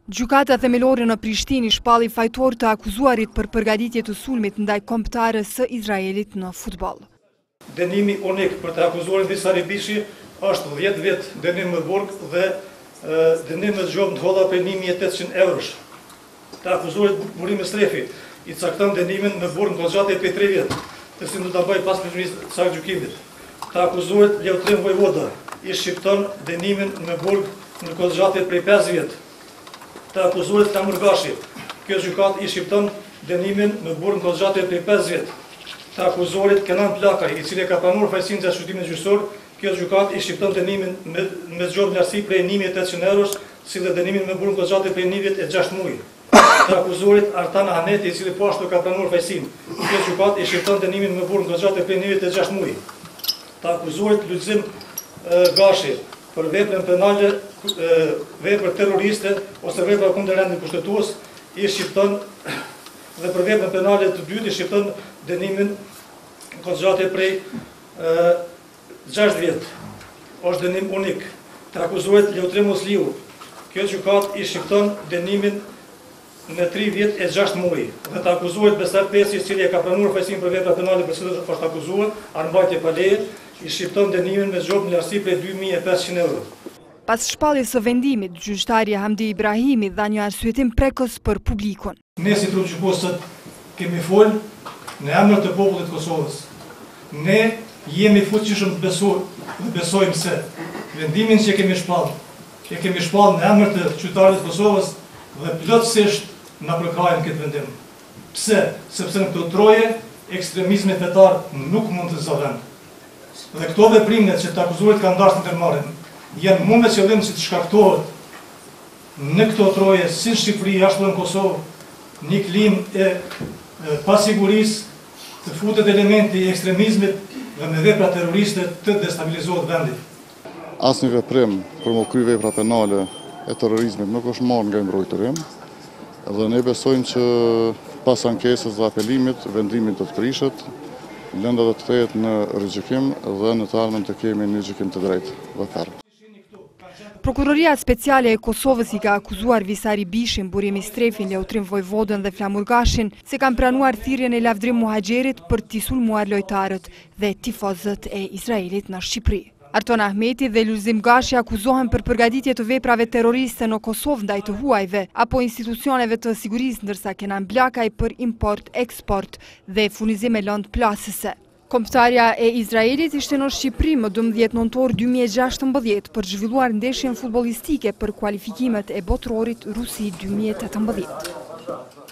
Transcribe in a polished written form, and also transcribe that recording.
Gjykata themelore në Prishtinë shpalli fajtor të akuzuarit për përgatitje të sulmit ndaj kombëtarës së Izraelit në futboll. Dënimi unik për të akuzuarin Visari Bishi është 10 vjet dënim në burg dhe dënim në zgjob të holla për 1.800 eurosh. Të akuzuarit Burimi Strefi i cakton dënimin në burg në gjatë për 3 vjet, të cilin do ta bëjë pas përmirësimit të sakt gjykimit. Të akuzuarit Leutrim Vojvoda i shqipton dënimin në burg në gjatë për 5 vjet. Të akuzuarit Flamur Gashi, kjo gjykat i shqipton dënimin në burg në gjatë për 5 vjet. Të akuzuarit Kenan Plakaj, i cili ka pranuar fajësinë e shqyrtimit gjyqësor, kjo gjykat i shqipton dënimin me zgjodhje lartësi prej 1.800 eurosh, si dhe dënimin me burg në gjatë prej 1 vjet e 6 muaj. Të akuzuarit Artan Ahmeti, i cili po ashtu ka pranuar fajësinë, kjo gjykat i shqipton dënimin me burg në gjatë prej 1 vjet e 6 muaj. Të akuzuarit Lulzim Gashi, për veprën penale, veprë terroriste ose vepra kundër rendit kushtetues, i shqipton dhe për veprën penale të dytë i shqipton dënimin kozgjate prej 6 vjet. Është dënim unik. Të akuzuarit Leutrim Musliu, kjo gjykat i shqipton dënimin në 3 vjet e 6 muaj. Dhe të akuzuarit Besar Pesi, i cili e ka pranuar fajësinë për vepra penale për cilën është akuzuar, armbajtje pa leje, i shqipton dënimin me zgjobë në lartësi prej 2.500 euro. Pas shpalljes së vendimit, gjyqtari Hamdi Ibrahimi dha një arsyetim prekës për publikun. Ne si trup gjykosët kemi folë në emër të popullit Kosovës. Ne jemi fuqishëm të besojmë se vendimin që kemi shpallë në emër të qytetarëve të Kosovës dhe plotësisht na përkajnë këtë vendim. Pse? Sepse në këto troje ekstremizmi fetar nuk mund të zavend. Dhe këto veprimet që të akuzuarit kanë dashur në ndërmarrje janë më me qëllim që të shkaktohet në këto troje si në Shqipëri ashtu në Kosovë një klimë e pasigurisë, të futet elementi i ekstremizmit dhe me vepra terroriste të destabilizohet vendi. Asnjë veprim për më kry vepra penale e terrorizmit nuk është marrë nga mbrojtërim dhe ne besojmë që pas ankesës dhe apelimit vendimi do të prishet, lënda do të kthehet në rigjykim dhe në të ardhmen të kemi një gjykim të drejtë dhe ferm. Prokuroria Speciale e Kosovës i ka akuzuar Visari Bishin, Burimi Strefin, Leutrim Vojvodën dhe Flamur Gashin se kanë pranuar thirrjen e Lavdrim Muhaxherit për t'i sulmuar lojtarët dhe tifozët e Izraelit në Shqipëri. Artan Ahmeti dhe Lulzim Gashi akuzohen për përgatitje të veprave terroriste në Kosovë ndaj të huajve apo institucioneve të sigurisë, ndërsa Kenan Plakaj për import, eksport dhe furnizim e lëndë plasëse. Kombëtarja e Izraelit ishte në Shqipëri më 12 nëntor 2016 për zhvilluar ndeshjen futbollistike për kualifikimet e botrorit Rusi 2018.